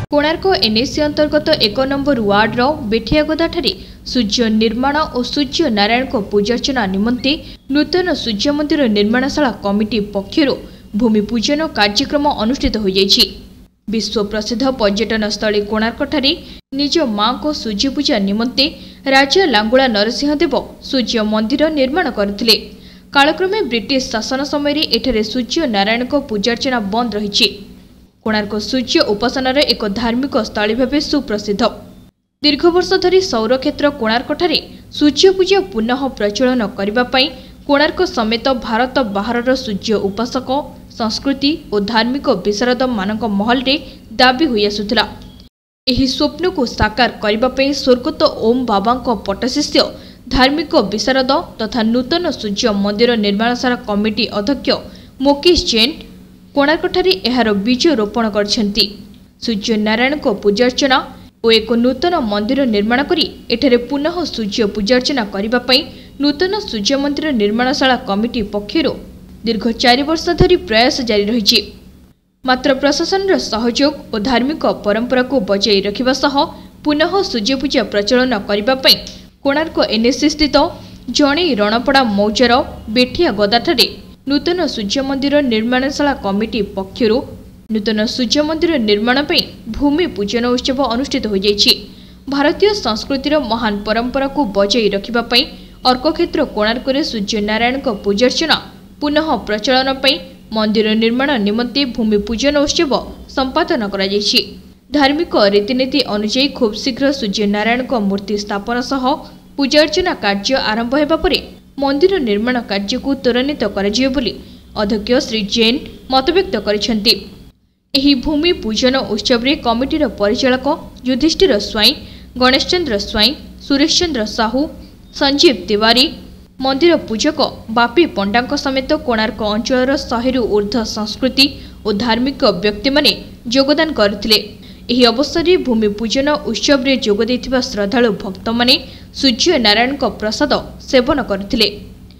Konark NAC अंतर्गत 1 number वार्डर बेठियागोदाठारे सूर्य निर्माण और सूर्य नारायण को पूजार्चना निमंते नूतन सूर्य मंदिर निर्माणशाला कमिटी पक्षर भूमि पूजन कार्यक्रम अनुष्ठित हो जाइछि। विश्व प्रसिद्ध पर्यटन स्थली कोणार्कठारे निज मां को सूर्य पूजा निमंते राजा लांगुला नरसिंहदेव सूर्य मंदिर निर्माण करथिले। कालक्रमे ब्रिटिश शासन समय एठारे सूर्य नारायण को पूजार्चना बंद रही। कोणार्क सूर्य उपासनार एक धार्मिक स्थली भाव सुप्रसिद्ध। दीर्घ वर्ष धरी सौर क्षेत्र कोणार्कठारे सूर्य पूजा पुनः प्रचलन करने कोणार्क समेत भारत बाहर सूर्य उपासक संस्कृति और धार्मिक विशारद मानक महल रे दाबी होई आसुथिला। एही स्वप्न को साकार करने स्वर्गत ओम बाबा पट्टशिष्य धार्मिक विशारद तथा नूतन सूर्य मंदिर निर्माणशाला कमिटी अध्यक्ष मुकेश जैन कोणार्कठारे एहार बीज रोपण करछंती। सूर्य नारायण को पूजार्चना और एक नूतन मंदिर निर्माण करी एठारे पुनः सूर्य पूजार्चना करने पई नूतन सूर्य मंदिर निर्माणशाला कमिटी पक्षर दीर्घ 4 वर्ष धरी प्रयास जारी रही। मात्र प्रशासन सहयोग और धार्मिक परंपरा को बजाई रखिबा सह पुनः सूर्य पूजा प्रचलन करने पई कोणार्क एनएसी स्थित जणे रणपड़ा मौजार बेठिया गदाठारे नूतन सूर्य मंदिर निर्माणशाला कमिटी पक्षर नूतन सूर्य मंदिर निर्माण पई भूमि पूजन उत्सव अनुष्ठित हो जाइछि। भारतीय संस्कृतिर महान परंपरा को बजाई रखिबा पई अर्कक्षेत्र कोणार्क सूर्य नारायण को पूजार्चना पुनः प्रचलन पई मंदिर निर्माण निमंते भूमि पूजन उत्सव संपादन करा जाइछि। धार्मिक रीतिनीति अनुसार खूब शीघ्र सूर्य नारायण को मूर्ति स्थापन सह पूजार्चना कार्य आरंभ हेबा परे मंदिर निर्माण कार्य को त्वरान्वित कराजियो बोली अध्यक्ष श्री जैन मतव्यक्त करिसेंती। एही भूमि पूजन उत्सव रे कमिटीर परिचालक युधिष्ठिर स्वाई, गणेश चंद्र स्वाई, सुरेश चंद्र साहू, संजीव तिवारी, मंदिर पूजक बापी पंडा समेत कोणार्क अंचल 100 रु ऊर्ध्व संस्कृति और धार्मिक व्यक्ति माने योगदान करथिले। एही अवसर रे भूमि पूजन उत्सव रे जोग देथिबा श्रद्धालु भक्त माने सूर्य नारायण को प्रसाद सेवन करथिले।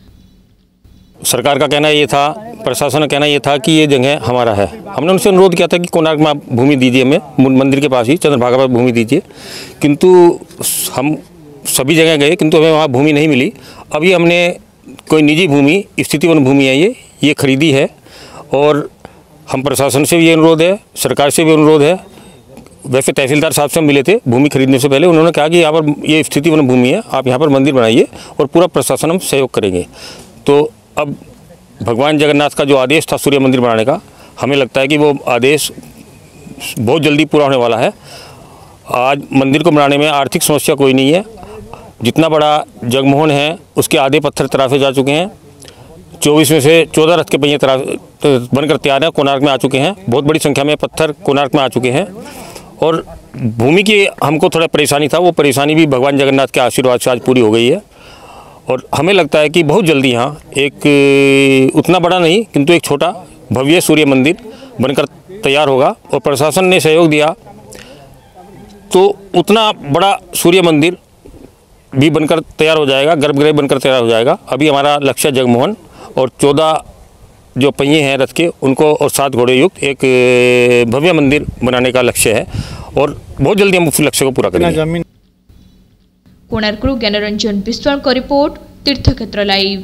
सरकार का कहना ये था, प्रशासन का कहना ये था कि ये जगह हमारा है। हमने उनसे अनुरोध किया था कि कोणार्क में भूमि दीजिए, हमें मंदिर के पास ही चंद्रभागा पर भूमि दीजिए, किंतु हम सभी जगह गए किंतु हमें वहाँ भूमि नहीं मिली। अभी हमने कोई निजी भूमि, स्थितिवन भूमि है ये खरीदी है और हम प्रशासन से भी ये अनुरोध है, सरकार से भी अनुरोध है। वैसे तहसीलदार साहब से हम मिले थे भूमि खरीदने से पहले, उन्होंने कहा कि यहाँ पर ये स्थितिवन भूमि है, आप यहाँ पर मंदिर बनाइए और पूरा प्रशासन हम सहयोग करेंगे। तो अब भगवान जगन्नाथ का जो आदेश था सूर्य मंदिर बनाने का, हमें लगता है कि वो आदेश बहुत जल्दी पूरा होने वाला है। आज मंदिर को बनाने में आर्थिक समस्या कोई नहीं है। जितना बड़ा जगमोहन है उसके आधे पत्थर तराशे जा चुके हैं। 24 में से 14 रथ के पहिए बनकर तैयार हैं, कोणार्क में आ चुके हैं। बहुत बड़ी संख्या में पत्थर कोणार्क में आ चुके हैं और भूमि की हमको थोड़ा परेशानी था, वो परेशानी भी भगवान जगन्नाथ के आशीर्वाद से आज पूरी हो गई है। और हमें लगता है कि बहुत जल्दी यहाँ एक उतना बड़ा नहीं किंतु एक छोटा भव्य सूर्य मंदिर बनकर तैयार होगा और प्रशासन ने सहयोग दिया तो उतना बड़ा सूर्य मंदिर भी बनकर तैयार हो जाएगा, गर्भगृह बनकर तैयार हो जाएगा। अभी हमारा लक्ष्य जगमोहन और 14 जो पहिए हैं रथ के उनको और 7 घोड़े युक्त एक भव्य मंदिर बनाने का लक्ष्य है और बहुत जल्दी हम उस लक्ष्य को पूरा करेंगे। कोणार्क ज्ञानरंजन विश्वाल को रिपोर्ट, तीर्थक्षेत्र लाइव।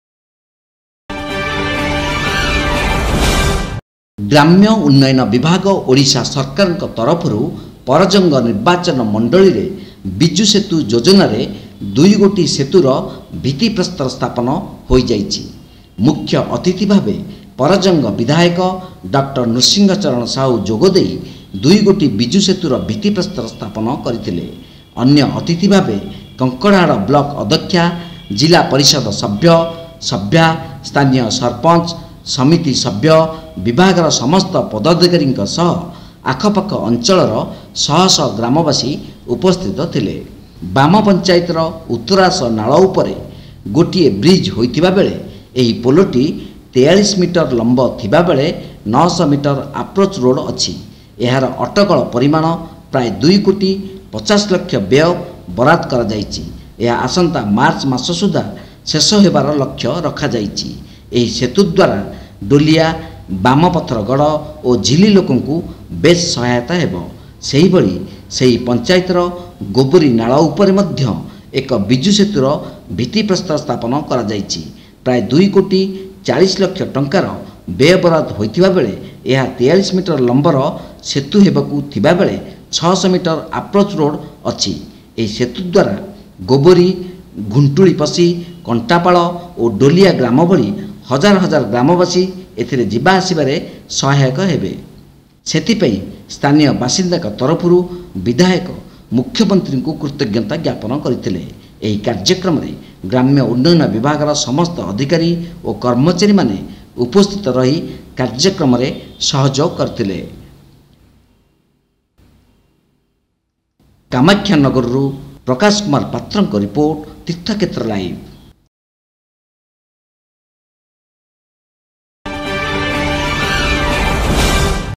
ग्राम्य उन्नयन विभाग ओडिशा सरकार तरफ परजंग निर्वाचन मंडली रे बिजु सेतु योजन रे 2 गोटी सेतुर भित्तिप्रस्तर स्थापन हो जाइछि। मुख्य अतिथि भावे परजंग विधायक डॉक्टर नृसिंहचरण साहू जोगदे 2 गोटी बिजु सेतुर भित्तिप्रस्तर स्थापन करथिले। अन्य अतिथि भावे कंकड़ाहाड़ ब्लॉक अध्यक्षा, जिला परिषद सभ्या, स्थानीय सरपंच, समिति सभ्य, विभागर समस्त पदाधिकारी आखपाख अंचलर शह ग्रामवासी उपस्थित थिले। बाम पंचायतर उत्तराश नाल उपरे गोटे ब्रिज होइतिबा बेले एही पोलोटी 43 मीटर लंब थिबा बेले 900 मीटर अप्रोच रोड अछि। एहार अटकल परिमाण प्राय 2 कोटी 50 लाख व्यय बराद करा जाइछि। यह आसंता मार्च मास सुधा शेष हेबार लक्ष्य रखा जाइछि। एही सेतु द्वारा डोलिया, बामपथरगढ़ और झिली लोकंकु बेस सहायता हेबो। सेहीभଳି ସେହି ପଞ୍ଚାୟତର ଗୋବରୀ ନାଳ ଉପରେ ମଧ୍ୟ ଏକ ବିଜୁ ସେତୁର ଭିତ୍ତିପ୍ରସ୍ତର ସ୍ଥାପନ କରାଯାଇଛି। ପ୍ରାୟ 2 କୋଟି 40 ଲକ୍ଷ ଟଙ୍କାର ବ୍ୟୟବରାଦ ହୋଇଥିବା ବେଳେ ଏହା 43 ମିଟର ଲମ୍ବର ସେତୁ ହେବାକୁ ଥିବା ବେଳେ 600 ମିଟର ଆପ୍ରୋଚ୍ ରୋଡ୍ ଅଛି। ଏହି ସେତୁ ଦ୍ୱାରା ଗୋବରୀ, ଘୁଣ୍ଟୁଳି ପଶି, କଣ୍ଟାପାଳ ଓ ଡୋଲିଆ ଗ୍ରାମ ଭଳି ହଜାର ହଜାର ଗ୍ରାମବାସୀ ଏଥିରେ ଯିବା ଆସିବାରେ ସହାୟକ ହେବେ। ସେଥିପାଇଁ ସ୍ଥାନୀୟ ବାସିନ୍ଦାଙ୍କ ତରଫରୁ ବିଧାୟକ ମୁଖ୍ୟମନ୍ତ୍ରୀଙ୍କୁ କୃତଜ୍ଞତା ଜ୍ଞାପନ କରିଥିଲେ। ଏହି କାର୍ଯ୍ୟକ୍ରମରେ ଗ୍ରାମ୍ୟ ଉନ୍ନୟନ ବିଭାଗର ସମସ୍ତ ଅଧିକାରୀ ଓ କର୍ମଚାରୀମାନେ ଉପସ୍ଥିତ ରହି କାର୍ଯ୍ୟକ୍ରମରେ ସହଯୋଗ କରିଥିଲେ। କାମାକ୍ଷାନଗରରୁ ପ୍ରକାଶ କୁମାର ପାତ୍ରଙ୍କ ରିପୋର୍ଟ, ତୀର୍ଥକ୍ଷେତ୍ର ଲାଇଭ୍।